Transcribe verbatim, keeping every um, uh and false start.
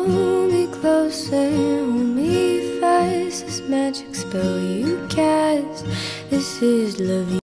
hold me closer, hold me fast. This magic spell you cast, this is love.